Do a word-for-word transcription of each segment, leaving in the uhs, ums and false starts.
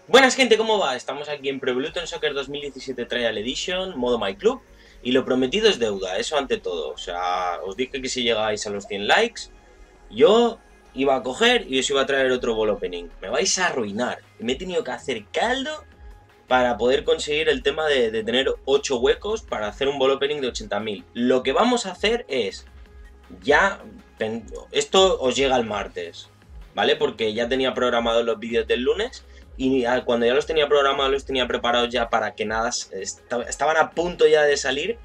Buenas gente, ¿cómo va? Estamos aquí en Pro Evolution Soccer dos mil diecisiete Trial Edition, modo My Club, y lo prometido es deuda, eso ante todo. O sea, os dije que si llegáis a los cien likes, yo iba a coger y os iba a traer otro ball opening. Me vais a arruinar. Me he tenido que hacer caldo para poder conseguir el tema de, de tener ocho huecos para hacer un ball opening de ochenta mil. Lo que vamos a hacer es, ya, esto os llega el martes, ¿vale? Porque ya tenía programados los vídeos del lunes y cuando ya los tenía programados, los tenía preparados ya para que nada, estaban a punto ya de salir,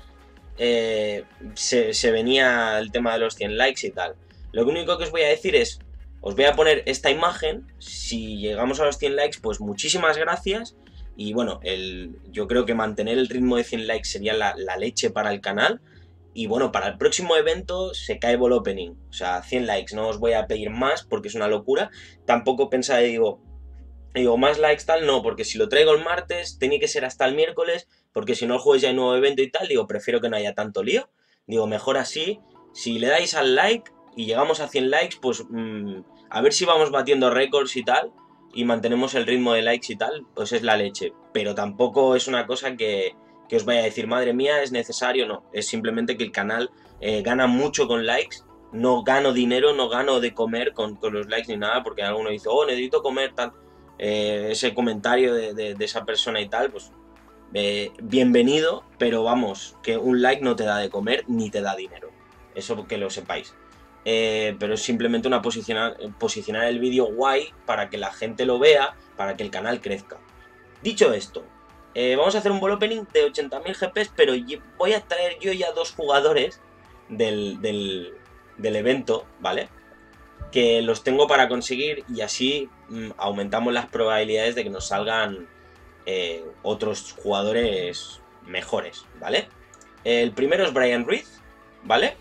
eh, se, se venía el tema de los cien likes y tal. Lo único que os voy a decir es, os voy a poner esta imagen, si llegamos a los cien likes, pues muchísimas gracias. Y bueno, el, yo creo que mantener el ritmo de cien likes sería la, la leche para el canal. Y bueno, para el próximo evento se cae ball opening. O sea, cien likes, no os voy a pedir más porque es una locura. Tampoco pensaba, digo, digo, más likes tal, no, porque si lo traigo el martes, tenía que ser hasta el miércoles, porque si no el jueves ya hay nuevo evento y tal, digo, prefiero que no haya tanto lío. Digo, mejor así. Si le dais al like y llegamos a cien likes, pues mmm, a ver si vamos batiendo récords y tal, y mantenemos el ritmo de likes y tal, pues es la leche. Pero tampoco es una cosa que, que os vaya a decir, madre mía, es necesario, no. Es simplemente que el canal eh, gana mucho con likes. No gano dinero, no gano de comer con, con los likes ni nada, porque alguno dice, oh, necesito comer, tal. Eh, ese comentario de, de, de esa persona y tal, pues eh, bienvenido, pero vamos, que un like no te da de comer ni te da dinero. Eso que lo sepáis. Eh, pero es simplemente una posicionar, posicionar el vídeo guay para que la gente lo vea, para que el canal crezca. Dicho esto, eh, vamos a hacer un ball opening de ochenta mil G Ps, pero voy a traer yo ya dos jugadores del, del, del evento, ¿vale? Que los tengo para conseguir y así mmm, aumentamos las probabilidades de que nos salgan eh, otros jugadores mejores, ¿vale? El primero es Bryan Ruiz, ¿vale?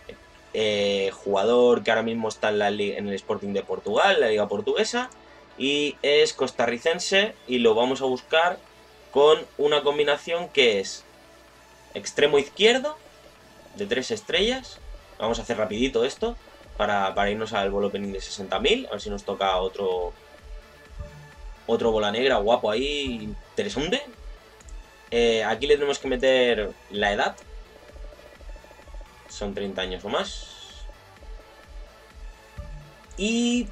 Eh, jugador que ahora mismo está en, la en el Sporting de Portugal, la liga portuguesa, y es costarricense y lo vamos a buscar con una combinación que es extremo izquierdo de tres estrellas. Vamos a hacer rapidito esto para, para irnos al ball opening de sesenta mil, a ver si nos toca otro otro bola negra guapo ahí, interesante. Eh, aquí le tenemos que meter la edad. Son treinta años o más. Y...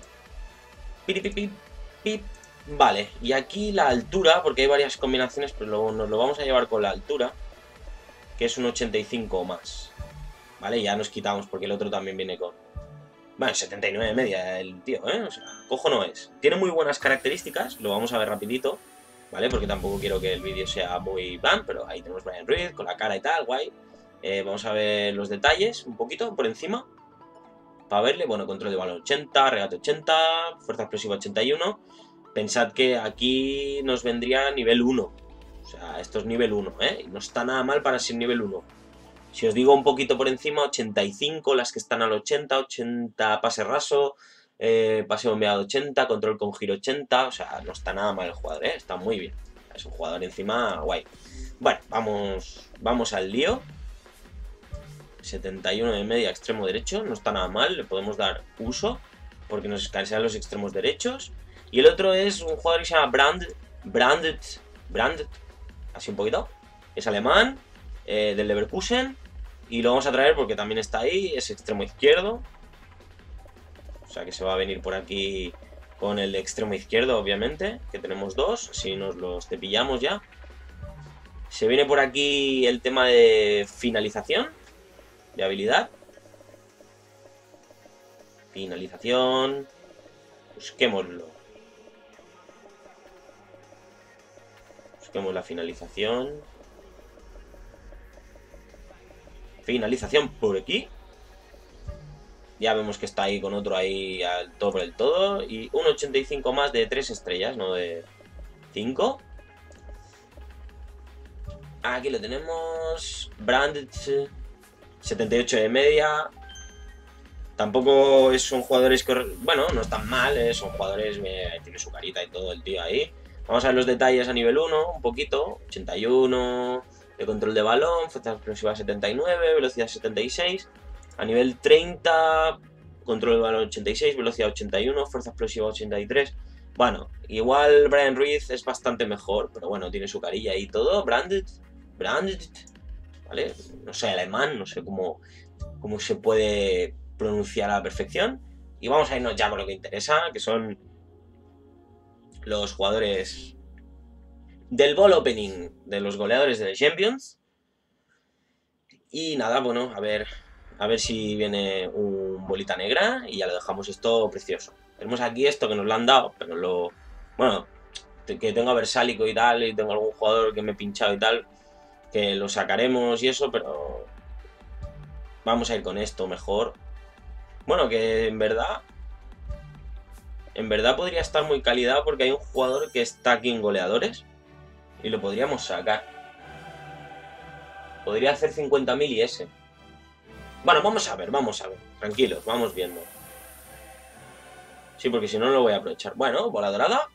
Vale, y aquí la altura, porque hay varias combinaciones, pero luego nos lo vamos a llevar con la altura, que es un ochenta y cinco o más. Vale, ya nos quitamos porque el otro también viene con... Bueno, setenta y nueve de media el tío, ¿eh? O sea, cojo no es. Tiene muy buenas características, lo vamos a ver rapidito, ¿vale? Porque tampoco quiero que el vídeo sea muy bam, pero ahí tenemos Bryan Ruiz con la cara y tal, guay. Eh, vamos a ver los detalles un poquito por encima. Para verle, bueno, control de balón ochenta, regate ochenta, fuerza explosiva ochenta y uno. Pensad que aquí nos vendría nivel uno. O sea, esto es nivel uno, ¿eh? Y no está nada mal para ser nivel uno. Si os digo un poquito por encima, ochenta y cinco, las que están al ochenta, ochenta pase raso, eh, pase bombeado ochenta, control con giro ochenta, o sea, no está nada mal el jugador, ¿eh? Está muy bien. Es un jugador encima guay. Bueno, vamos, vamos al lío. setenta y uno de media, extremo derecho, no está nada mal, le podemos dar uso, porque nos escasean los extremos derechos. Y el otro es un jugador que se llama Brand, Branded, Branded, así un poquito, es alemán, eh, del Leverkusen, y lo vamos a traer porque también está ahí, es extremo izquierdo, o sea que se va a venir por aquí con el de extremo izquierdo, obviamente, que tenemos dos, si nos los cepillamos ya. Se viene por aquí el tema de finalización, de habilidad. Finalización. Busquémoslo. Busquemos la finalización. Finalización por aquí. Ya vemos que está ahí con otro ahí al todo por el todo. Y un ochenta y cinco más de tres estrellas, no de cinco. Aquí lo tenemos. Branded setenta y ocho de media. Tampoco son jugadores que... Bueno, no están mal, ¿eh? Son jugadores... Eh, tiene su carita y todo el tío ahí. Vamos a ver los detalles a nivel uno, un poquito. ochenta y uno de control de balón, fuerza explosiva setenta y nueve, velocidad setenta y seis. A nivel treinta, control de balón ochenta y seis, velocidad ochenta y uno, fuerza explosiva ochenta y tres. Bueno, igual Brian Ruiz es bastante mejor, pero bueno, tiene su carilla y todo. Branded, Branded, ¿vale? No sé alemán, no sé cómo, cómo se puede pronunciar a la perfección. Y vamos a irnos ya por lo que interesa, que son los jugadores del ball opening de los goleadores de The Champions. Y nada, bueno, a ver, a ver si viene un bolita negra y ya lo dejamos esto precioso. Tenemos aquí esto que nos lo han dado, pero lo... Bueno, que tengo a Versálico y tal, y tengo algún jugador que me he pinchado y tal, que lo sacaremos y eso, pero... Vamos a ir con esto mejor. Bueno, que en verdad... En verdad podría estar muy calidad porque hay un jugador que está aquí en goleadores y lo podríamos sacar. Podría hacer cincuenta mil y ese. Bueno, vamos a ver, vamos a ver. Tranquilos, vamos viendo. Sí, porque si no, no lo voy a aprovechar. Bueno, bola dorada.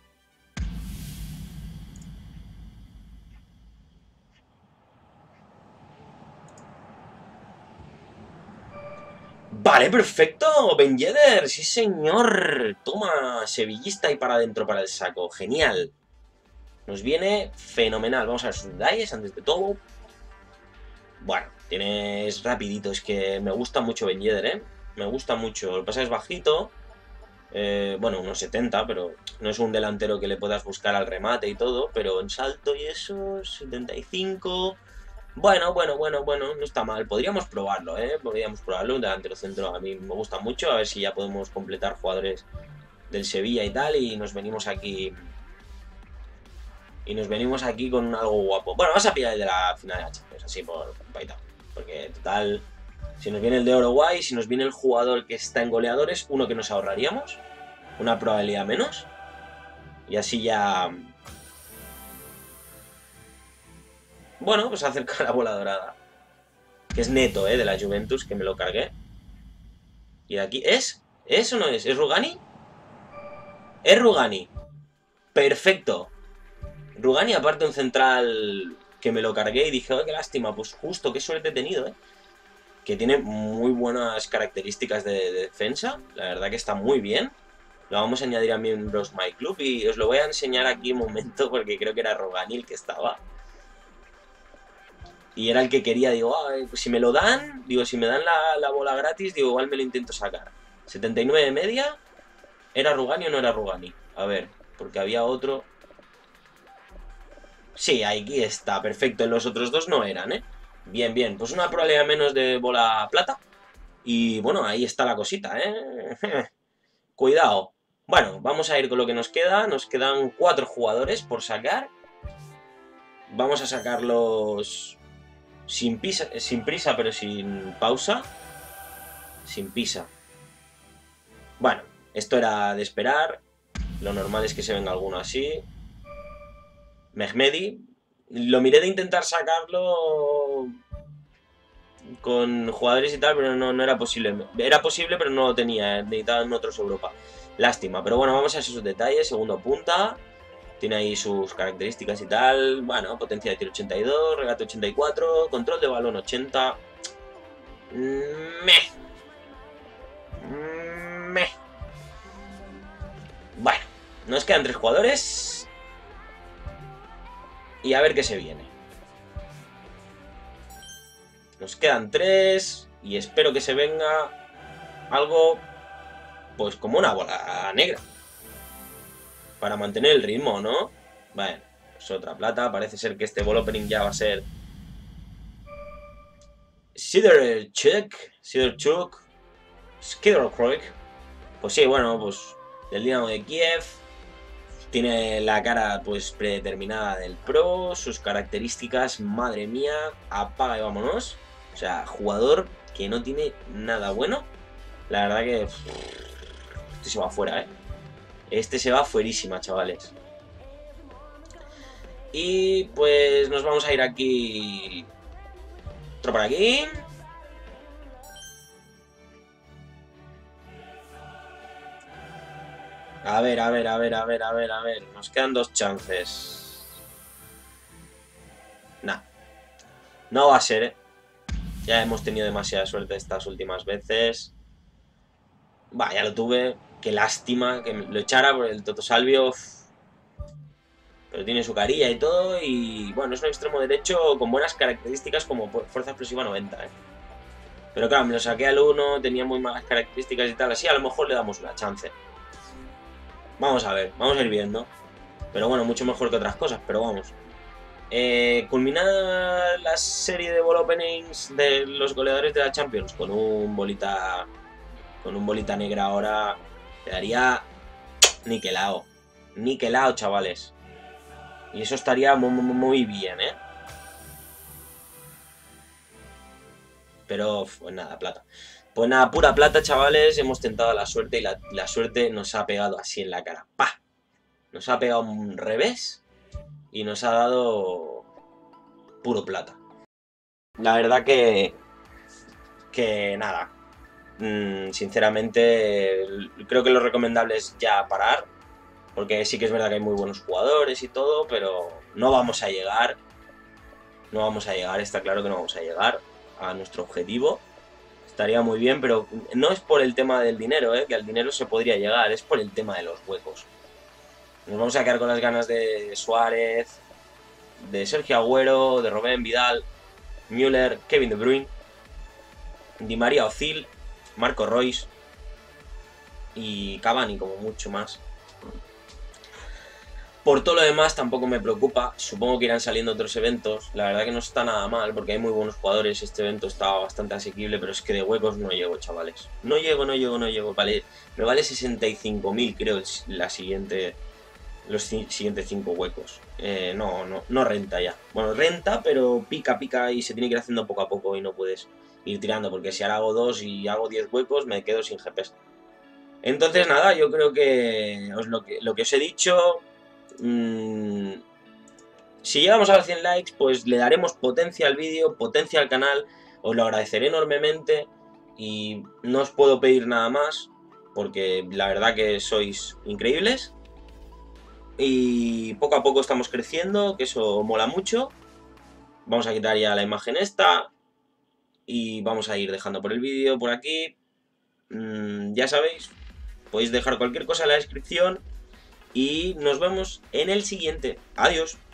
Vale, perfecto. Ben Yedder, sí señor. Toma, sevillista y para adentro para el saco. Genial. Nos viene fenomenal. Vamos a ver sus detalles antes de todo. Bueno, tienes rapidito. Es que me gusta mucho Ben Yedder, ¿eh? Me gusta mucho. Lo que pasa es bajito. Eh, bueno, unos setenta, pero no es un delantero que le puedas buscar al remate y todo. Pero en salto y eso, setenta y cinco... Bueno, bueno, bueno, bueno, no está mal. Podríamos probarlo, ¿eh? Podríamos probarlo. Un delantero centro a mí me gusta mucho. A ver si ya podemos completar jugadores del Sevilla y tal. Y nos venimos aquí... Y nos venimos aquí con algo guapo. Bueno, vamos a pillar el de la final de la Champions, así por paita. Porque, total, si nos viene el de Uruguay, si nos viene el jugador que está en goleadores, uno que nos ahorraríamos. Una probabilidad menos. Y así ya... Bueno, pues acerca la bola dorada. Que es neto, ¿eh? De la Juventus, que me lo cargué. Y de aquí... ¿Es? ¿Es o no es? ¿Es Rugani? Es Rugani. Perfecto. Rugani, aparte un central que me lo cargué y dije, oh, qué lástima. Pues justo, qué suerte he tenido, ¿eh? Que tiene muy buenas características de, de defensa. La verdad que está muy bien. Lo vamos a añadir a miembros My Club y os lo voy a enseñar aquí un momento porque creo que era Rugani el que estaba. Y era el que quería, digo, ah, pues si me lo dan, digo, si me dan la, la bola gratis, digo, igual me lo intento sacar. setenta y nueve de media. ¿Era Rugani o no era Rugani? A ver, porque había otro... Sí, aquí está, perfecto. En los otros dos no eran, ¿eh? Bien, bien. Pues una probabilidad menos de bola plata. Y bueno, ahí está la cosita, ¿eh? Cuidado. Bueno, vamos a ir con lo que nos queda. Nos quedan cuatro jugadores por sacar. Vamos a sacarlos sin, pisa, sin prisa, pero sin pausa. Sin pisa. Bueno, esto era de esperar. Lo normal es que se venga alguno así. Mehmedi. Lo miré de intentar sacarlo con jugadores y tal, pero no, no era posible. Era posible, pero no lo tenía. Necesitaban otros Europa. Lástima. Pero bueno, vamos a esos detalles. Segundo punta. Tiene ahí sus características y tal. Bueno, potencia de tiro ochenta y dos, regate ochenta y cuatro, control de balón ochenta. Meh. Meh. Bueno, nos quedan tres jugadores. Y a ver qué se viene. Nos quedan tres. Y espero que se venga algo, pues como una bola negra. Para mantener el ritmo, ¿no? Bueno, pues otra plata. Parece ser que este ball opening ya va a ser... Siderchuk. Siderchuk. Skidderkrog. Pues sí, bueno, pues del Dinamo de Kiev. Tiene la cara pues predeterminada del pro. Sus características, madre mía. Apaga y vámonos. O sea, jugador que no tiene nada bueno. La verdad que... Este se va afuera, ¿eh? Este se va fuerísima, chavales. Y pues nos vamos a ir aquí. Otro por aquí. A ver, a ver, a ver, a ver, a ver, a ver. Nos quedan dos chances. Nah. No va a ser, ¿eh? Ya hemos tenido demasiada suerte estas últimas veces. Va, ya lo tuve. qué lástima que lo echara por el Toto Salvio. Pero tiene su carilla y todo. Y bueno, es un extremo derecho con buenas características como fuerza explosiva noventa, ¿eh? Pero claro, me lo saqué al uno, tenía muy malas características y tal. Así a lo mejor le damos una chance. Vamos a ver, vamos a ir viendo. Pero bueno, mucho mejor que otras cosas, pero vamos. Eh, culminar la serie de ball openings de los goleadores de la Champions con un bolita. Con un bolita negra ahora. Quedaría niquelado. Niquelado, chavales. Y eso estaría muy, muy, muy bien, ¿eh? Pero, pues nada, plata. Pues nada, pura plata, chavales. Hemos tentado la suerte y la, la suerte nos ha pegado así en la cara. ¡Pah! Nos ha pegado un revés y nos ha dado puro plata. La verdad que... Que nada. Mmm, sinceramente, creo que lo recomendable es ya parar. Porque sí que es verdad que hay muy buenos jugadores y todo, pero no vamos a llegar. No vamos a llegar, está claro que no vamos a llegar a nuestro objetivo. Estaría muy bien, pero no es por el tema del dinero, ¿eh? Que al dinero se podría llegar, es por el tema de los huecos. Nos vamos a quedar con las ganas de Suárez, de Sergio Agüero, de Robben, Vidal, Müller, Kevin De Bruyne, Di María, Ozil, Marco Reus y Cavani, como mucho más. Por todo lo demás tampoco me preocupa, supongo que irán saliendo otros eventos, la verdad que no está nada mal porque hay muy buenos jugadores, este evento estaba bastante asequible, pero es que de huecos no llego, chavales. No llego, no llego, no llego, vale, me vale sesenta y cinco mil creo la siguiente, los siguientes cinco huecos. Eh, no, no, no renta ya. Bueno, renta, pero pica, pica y se tiene que ir haciendo poco a poco y no puedes ir tirando, porque si ahora hago dos y hago diez huecos me quedo sin G P S. Entonces nada, yo creo que, os lo, que lo que os he dicho... Mmm, si llegamos a los cien likes, pues le daremos potencia al vídeo, potencia al canal, os lo agradeceré enormemente y no os puedo pedir nada más, porque la verdad que sois increíbles y poco a poco estamos creciendo, que eso mola mucho. Vamos a quitar ya la imagen esta y vamos a ir dejando por el vídeo por aquí. Mm, ya sabéis, podéis dejar cualquier cosa en la descripción. Y nos vemos en el siguiente. Adiós.